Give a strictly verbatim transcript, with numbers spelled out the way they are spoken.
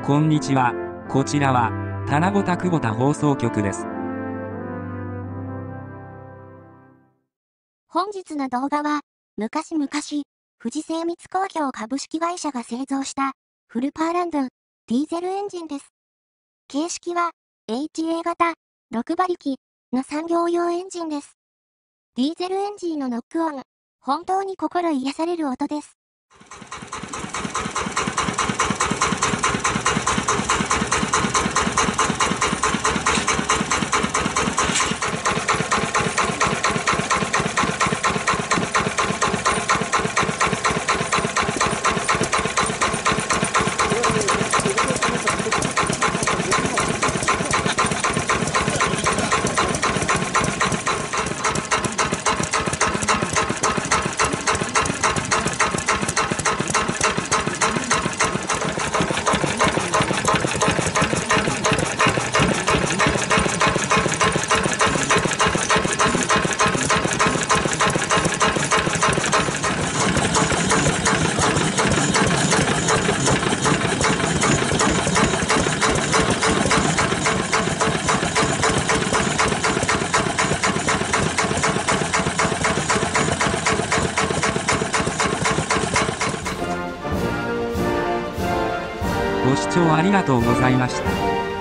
こんにちは。こちらは棚ぼた久保田放送局です。 本日の動画は、昔々、富士精密工業株式会社が製造したフルパーランドディーゼルエンジンです。形式は エイチエー 型ろくばりきの産業用エンジンです。ディーゼルエンジンのノック音、本当に心癒される音です。 ご視聴ありがとうございました。